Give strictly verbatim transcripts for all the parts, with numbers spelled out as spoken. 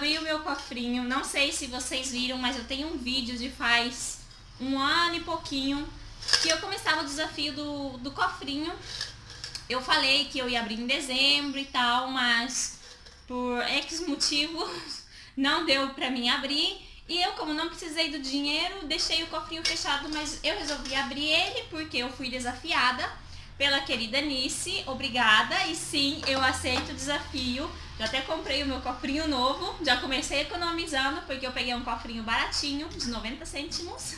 abri o meu cofrinho, não sei se vocês viram, mas eu tenho um vídeo de faz um ano e pouquinho que eu começava o desafio do, do cofrinho. Eu falei que eu ia abrir em dezembro e tal, mas por X motivos não deu pra mim abrir. E eu, como não precisei do dinheiro, deixei o cofrinho fechado, mas eu resolvi abrir ele porque eu fui desafiada pela querida Nice. Obrigada, e sim, eu aceito o desafio. Já até comprei o meu cofrinho novo, já comecei economizando porque eu peguei um cofrinho baratinho, de noventa cêntimos.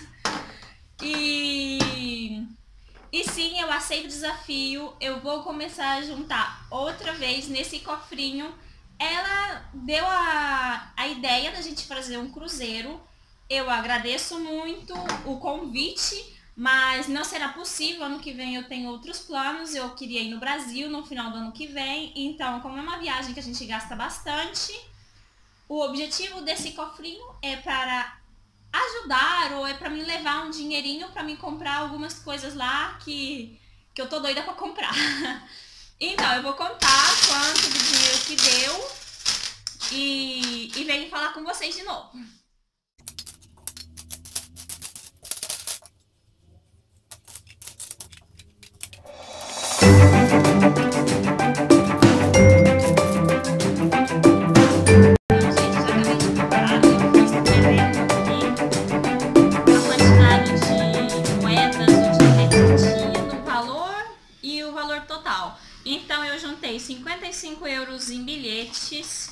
E... E sim, eu aceito o desafio, eu vou começar a juntar outra vez nesse cofrinho. Ela deu a, a ideia da gente fazer um cruzeiro. Eu agradeço muito o convite, mas não será possível. Ano que vem eu tenho outros planos. Eu queria ir no Brasil no final do ano que vem. Então, como é uma viagem que a gente gasta bastante, o objetivo desse cofrinho é para ajudar, ou é para me levar um dinheirinho para me comprar algumas coisas lá que, que eu tô doida para comprar. Então, eu vou contar quanto de dinheiro que deu e, e venho falar com vocês de novo. Então eu juntei cinquenta e cinco euros em bilhetes,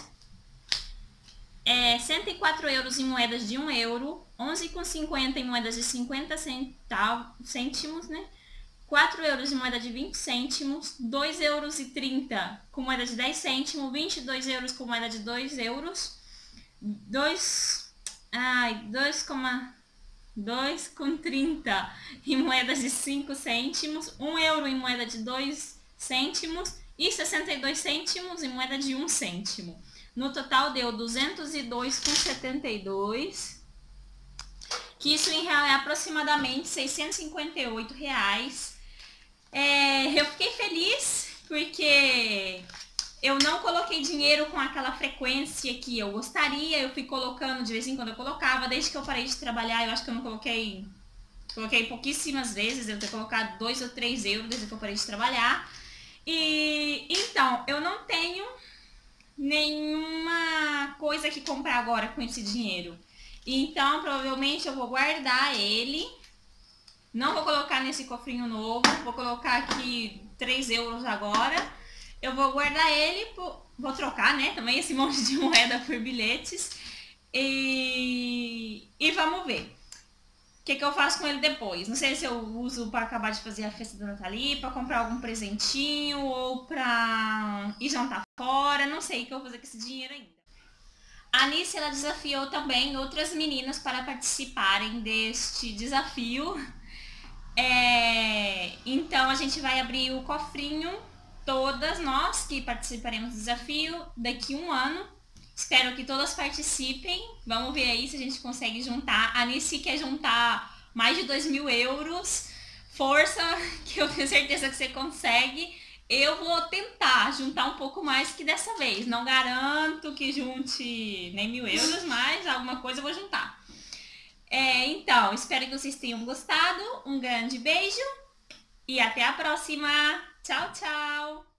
é, cento e quatro euros em moedas de um euro, onze reais e cinquenta centavos em moedas de cinquenta centavos, cêntimos, né? quatro euros em moeda de vinte cêntimos, dois euros e trinta com moeda de dez cêntimos, vinte e dois euros com moeda de dois euros, dois, ai, dois com trinta em moedas de cinco cêntimos, um euro em moeda de dois cêntimos e sessenta e dois cêntimos em moeda de um cêntimo. No total deu duzentos e dois reais e setenta e dois centavos, que isso em real é aproximadamente seiscentos e cinquenta e oito reais. É, eu fiquei feliz porque eu não coloquei dinheiro com aquela frequência que eu gostaria. Eu fui colocando de vez em quando, eu colocava. Desde que eu parei de trabalhar, eu acho que eu não coloquei, coloquei pouquíssimas vezes. Eu tenho colocado dois ou três euros desde que eu parei de trabalhar. E então, eu não tenho nenhuma coisa que comprar agora com esse dinheiro. Então, provavelmente eu vou guardar ele. Não vou colocar nesse cofrinho novo. Vou colocar aqui três euros agora. Eu vou guardar ele, vou trocar, né, também esse monte de moeda por bilhetes. E, e vamos ver o que, que eu faço com ele depois. Não sei se eu uso para acabar de fazer a festa da Nathalie, para comprar algum presentinho ou para ir jantar fora. Não sei o que eu vou fazer com esse dinheiro ainda. A Nice, ela desafiou também outras meninas para participarem deste desafio. É, então a gente vai abrir o cofrinho, todas nós que participaremos do desafio, daqui a um ano. Espero que todas participem. Vamos ver aí se a gente consegue juntar. A Nice quer juntar mais de dois mil euros. Força, que eu tenho certeza que você consegue. Eu vou tentar juntar um pouco mais que dessa vez. Não garanto que junte nem mil euros, mas alguma coisa eu vou juntar. É, então, espero que vocês tenham gostado. Um grande beijo e até a próxima. Tchau, tchau!